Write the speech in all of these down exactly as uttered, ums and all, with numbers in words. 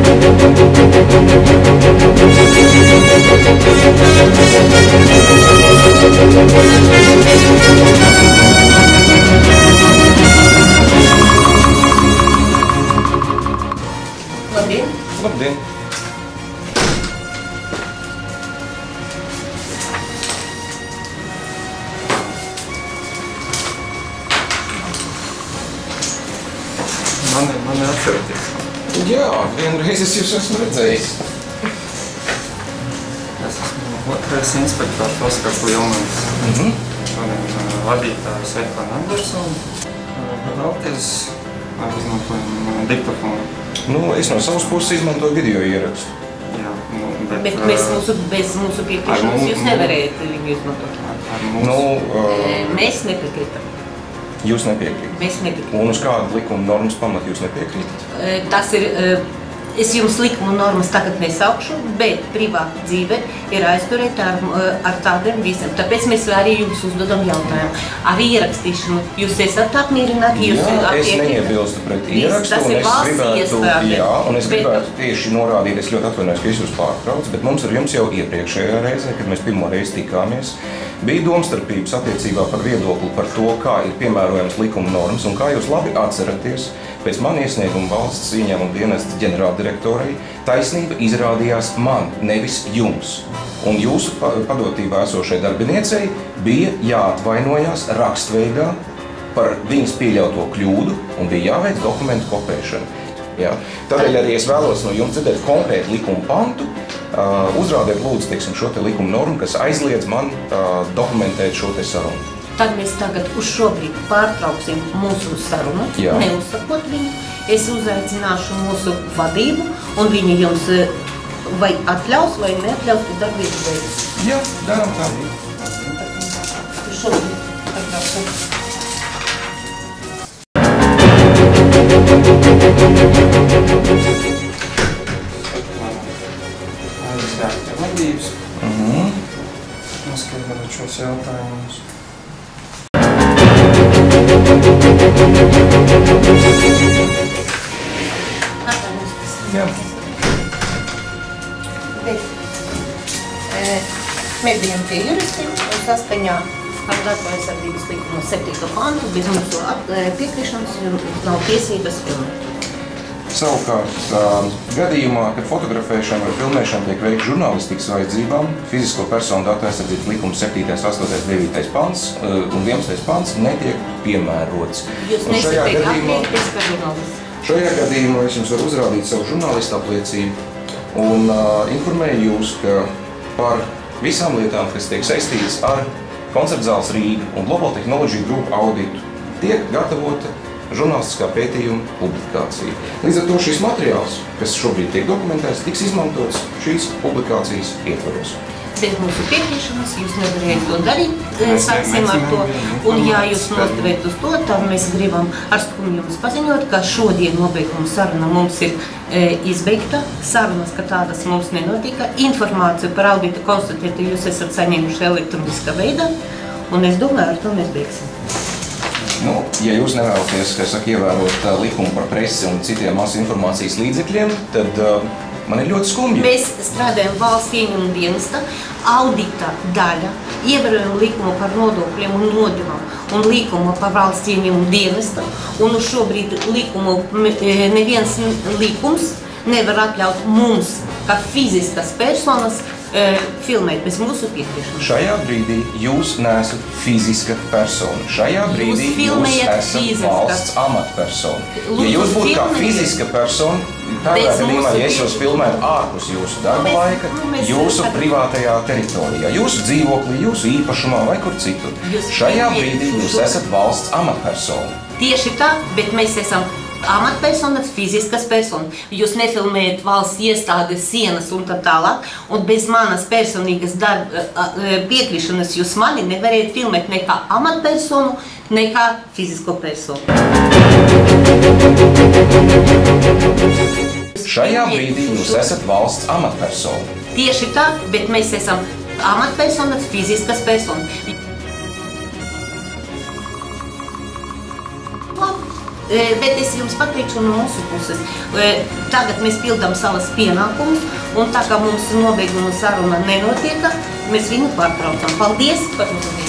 Labdien! Labdien! Man, man neatceraties. Jā, vienreiz es jūs esmu redzējis. Es esmu otrais inspektors Oskars Lielmans. Mhm. Šodien vadītājs Svetlana Andersona. Vēlties izmantojam diktofonu. Nu, es no savas puses izmantoju video ierakstu. Jā, nu, bet... Bet mēs mūsu, bez mūsu piekrišanas mums- jūs nevarējat viņu izmantot. Ar, ar mums... Nu, uh, Mēs nepiekritam. jūs nepiekrītat. Mēs nepiekritam. Un uz kādu likuma normas pamatu jūs nepiekrītat? Tas ir, es jums likumu normas tagad nesaukšu, bet privāta dzīve ir aizturēta ar, ar tādiem visiem. Tāpēc mēs arī jums uzdodam jautājumu. Ar ierakstīšanu jūs esat apmierināti? Jūs Jā, es apmierināti? neiebilstu pret Viss, ierakstu, tas un ir es valsts gribētu, iestāde. jā, un es Bet- gribētu tieši norādīt, es ļoti atvainojos, ka es jūs pārtraucu, bet mums ar jums jau iepriekšējā reizē, kad mēs pirmo reizi tikāmies, bija domstarpības attiecībā par viedokli par to, kā ir piemērojams likuma normas, un kā jūs labi atceraties, pēc man iesnieguma valsts ieņēmuma dienesta ģenerāldirektorei, taisnība izrādījās man, nevis jums. Un jūsu pa- padotībā esošai darbiniecei bija jāatvainojās rakstveidā par viņas pieļauto kļūdu un bija jāveic dokumentu kopēšana. Jā. Tādēļ arī es vēlos no jums dzirdēt konkrētu likuma pantu, uh, uzrādiet lūdzu teiksim, šo te likuma normu, kas aizliedz man uh, dokumentēt šo te sarunu. Tad mēs tagad uz šobrīd pārtrauksim mūsu sarunu, Jā. neuzsakot viņu. Es uzaicināšu mūsu vadību, un viņi jums vai atļaus, vai neatļaus, ka darbības beigas. Jā, darām tā. Uz šobrīd pārtrauksim. Aizskārt pie vadības. Mhm. Noskaidrot šos jautājumus. Jā. Bet, e, mēs bijām pie juristiem un saskaņā ar datu aizsardzības likuma septīto pantu bez mūsu at- e, piekrišanas jums nav tiesības filmēt. Savukārt, uh, gadījumā, kad fotografēšana vai filmēšana tiek veikta žurnālistikas vajadzībām, fizisko personu datu aizsardzības likuma septītais, astotais, devītais pants uh, un vienpadsmitais pants netiek piemērots. Jūs Un šajā nesatiek gadījumā, apmierināties kā žurnālists. šajā gadījumā es jums varu uzrādīt savu žurnālistu apliecību un uh, informēju jūs, ka par visām lietām, kas tiek saistītas ar Koncertzāles Rīga un Global Technology Group auditu, tiek gatavota žurnālistiskā pētījuma publikācija. Līdz ar to šis materiāls, kas šobrīd tiek dokumentēts, tiks izmantots šīs publikācijas ietvaros. Bez mūsu piekrišanas jūs nevarējat to darīt, e, Mēs- sāksim mēs ar to. nevaram, Un ja mēs jūs nevaram. nostivēt uz to, tad mēs gribam ar skumju jums paziņot, ka šodien nobeiguma saruna mums ir e, izbeigta. Sarunas, ka tādas mums nenotika. Informāciju par auditu konstatētu jūs esat saņēmuši elektroniskā veidā. Un es domāju, ar to mēs beigsim. Nu, ja jūs nevēlaties, ka saka, ievērot uh, likumu par presi un citiem masu informācijas līdzekļiem, tad uh, man ir ļoti skumji. Mēs strādājam valsts ieņēmuma dienesta, audita daļa, ievērojam likumu par nodokļiem un nodevām un likumu par valsts ieņēmuma dienesta. Un uz šobrīd likumu, e, neviens likums nevar atļaut mums, kā fiziskas personas, e, filmēt bez mūsu piekrišanas. Šajā brīdī jūs neesat fiziska persona. Šajā Jūs brīdī jūs, filmējat esat fiziska. valsts amatpersona. Ja Lūdzu, jūs būtu kā filmējiet. fiziska persona, tādā Bez gadījumā, mūsu ja es jūs filmētu ārpus jūsu darba Nu, mēs- laika, nu, mēs- jūsu privātajā teritorijā, jūsu dzīvoklī, jūsu īpašumā vai kur citur, Jūs šajā filmējat brīdī jūs šo- esat valsts amatpersona. Tieši tā, bet mēs esam amatpersonas, fiziskas personas. Jūs nefilmējat valsts iestādes, sienas un tā tālāk, un bez manas personīgas darba piekrišanas jūs mani nevarējat filmēt ne kā amatpersonu, ne kā fizisko personu. Šajā brīdī jūs esat valsts amatpersona. Tieši tā, bet mēs esam amatpersonas, fiziskas personas. Labi, Bet es jums pateikšu no mūsu puses. Tagad mēs pildām savas pienākumus, un tā kā mums nobeiguma saruna nenotiek, mēs viņu pārtraucam. Paldies par uzmanību.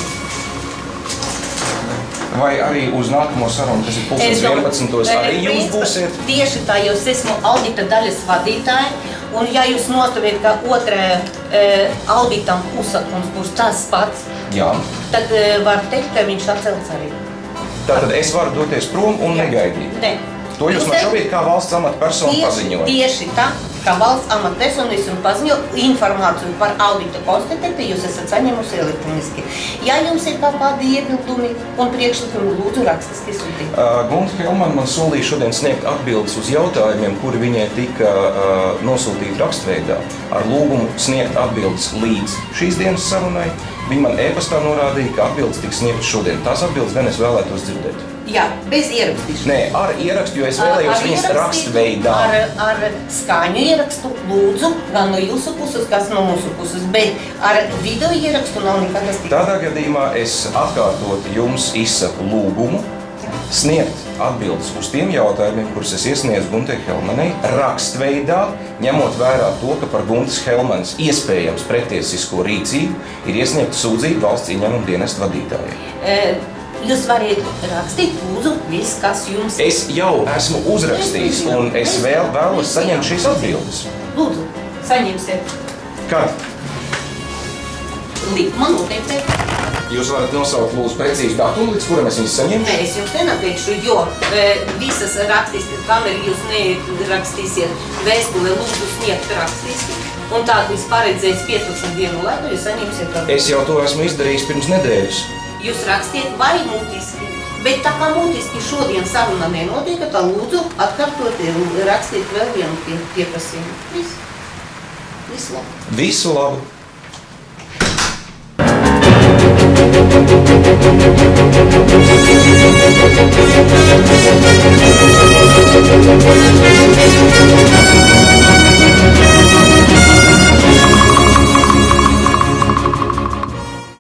Vai arī uz nākamo sarunu, kas ir pulkstens vienpadsmitos, arī jūs būsiet? Tieši tā, jo es esmu audita daļas vadītāja, un ja jūs notuviet, ka otrajā e, auditam uzsakums būs tas pats, Jā. tad e, var teikt, ka viņš atcelts arī. Tātad es varu doties prom un negaidīt? Ne. To jūs man šobrīd kā valsts amatpersonu paziņojat? Tieši tā, kā valsts amatpersonu es jums paziņoju informāciju par audita konstatentu, jūs esat saņēmusi elektroniski. Ja jums ir kaut kādi iebildumi un priekšlikumi, lūdzu rakstiski sūtīt. Uh, Gunta Helmana man solīja šodien sniegt atbildes uz jautājumiem, kuri viņai tika uh, nosūtīti rakstveidā, ar lūgumu sniegt atbildes līdz šīs dienas sarunai. Viņa man e-pastā norādīja, ka atbildes tiks sniegtas šodien. Tās atbildes gan es vēlētos dzirdēt. Jā, bez ierakstīšanas. Nē, ar ierakstu, jo es vēlējos viņas rakstveidā. Ar, ar skaņu ierakstu lūdzu, gan no jūsu puses, kas no mūsu puses, bet ar video ierakstu nav nekādas tikai. Tādā gadījumā es atkārtot jums izsaku lūgumu sniegt atbildes uz tiem jautājumiem, kurus es iesniedzu Guntai Helmanai rakstveidā, ņemot vērā to, ka par Guntas Helmanas iespējams pretiesisko rīcību ir iesniegta sūdzība valsts ieņēmuma dienesta vadītājai. E, Jūs variet rakstīt, lūdzu, viss, kas jums... Es jau esmu uzrakstījis, un es vēl vēlos saņemt šīs atbildes. Lūdzu, saņemsiet. Kad? Likuma noteikti. Jūs varat nosaukt lūdzu precīzi datumu, līdz kuram es viņus saņemšu? Nē, es jums nenateikšu, jo e, visas rakstīsiet, kamēr jūs nerakstīsiet vēstuli, lūdzu sniegt rakstīsiet, un tā jūs paredzēs piecpadsmit dienu laiku, jūs saņemsiet atbildi. Es jau to esmu izdarījis pirms nedēļas. Jūs rakstiet vai mutiski, bet tā kā mutiski šodien saruna nenotiek, tā lūdzu atkārtot un rakstiet vēl vienu pie, pieprasījumu. Viss. Visu labu. Visu labu. Thank you.